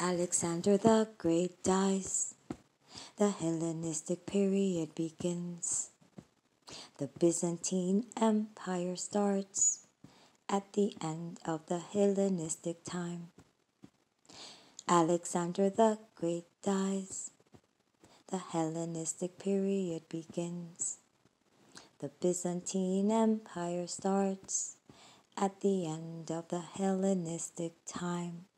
Alexander the Great dies. The Hellenistic period begins. The Byzantine Empire starts at the end of the Hellenistic time. Alexander the Great dies. The Hellenistic period begins. The Byzantine Empire starts at the end of the Hellenistic time.